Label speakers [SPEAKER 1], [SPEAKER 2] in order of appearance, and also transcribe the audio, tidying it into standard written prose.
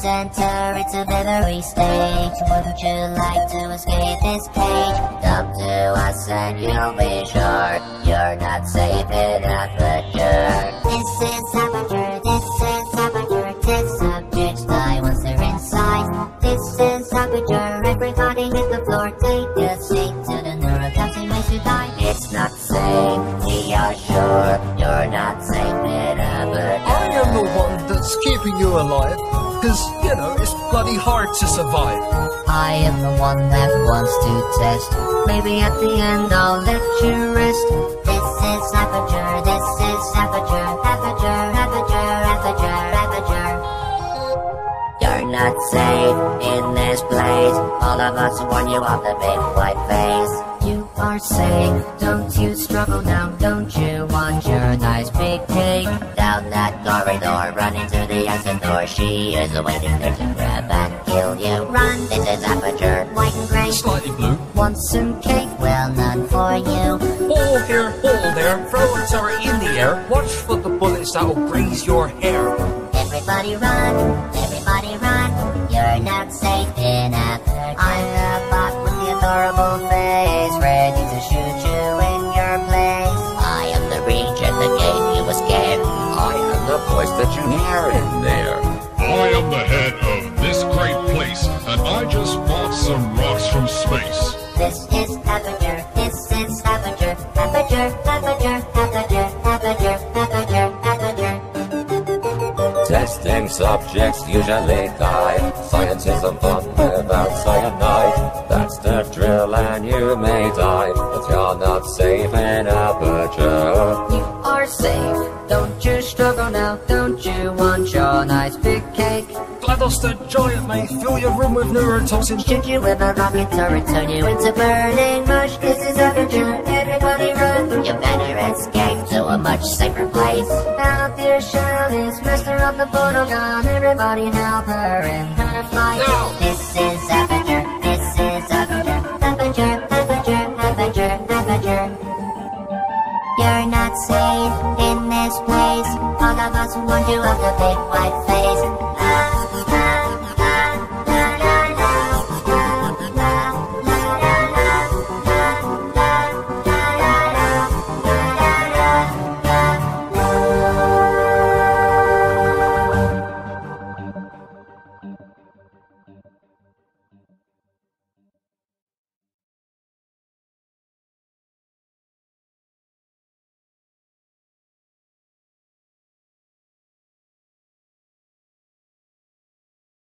[SPEAKER 1] enter its delivery stage. Would you like to escape this cage? Come to us and you'll be sure you're not safe in Aperture. This is Aperture, this is Aperture. Test subjects die once they're inside. This is Aperture, everybody hit the floor. Take a seat to the neurotoxin makes you die. It's not safe, we are sure you're not safe in Aperture.
[SPEAKER 2] I am the one that's keeping you alive, cause, you know, it's bloody hard to survive.
[SPEAKER 1] I am the one that wants to test. Maybe at the end I'll let you rest. This is Aperture, this is Aperture. Aperture, Aperture, Aperture, Aperture. You're not safe in this place. All of us warn you of the big white face. You are safe, don't you struggle now. Don't you want your nice big cake? Down that corridor, run into the exit door. She is waiting there to grab and kill you. Run, this is Aperture, white and gray.
[SPEAKER 2] Slightly blue.
[SPEAKER 1] Want some cake? Well, none for you.
[SPEAKER 2] All here, all there, throwers are in the air. Watch for the bullets that'll graze your hair.
[SPEAKER 1] Everybody run, everybody run. You're not safe in Aperture. I'm the bot with the adorable face, ready to shoot you in your place. I am the regent that gave you a scare.
[SPEAKER 3] I am the voice that you hear in there.
[SPEAKER 4] I am the head of this great place, and I just bought some rocks from space.
[SPEAKER 1] This is Aperture, this is Aperture. Aperture, Aperture, Aperture, Aperture, Aperture, Aperture.
[SPEAKER 3] Testing subjects usually die. Science isn't fun without cyanide. That's the drill and you may die, but you're not safe in Aperture.
[SPEAKER 1] You are safe, don't you struggle now. Don't you want your nice big cake?
[SPEAKER 2] GLaDOS the giant may fill your room with neurotoxin.
[SPEAKER 1] Shoot you with a rocket turret, turn you into burning mush. This is Aperture, everybody run. You better escape to a much safer place. Out there, Shelley's master of the portal gun. Everybody help her in her flight.
[SPEAKER 2] No.
[SPEAKER 1] This is Aperture, this is Aperture. Aperture, Aperture, Aperture, Aperture. You're not safe in this place. All of us warned you of the big white face.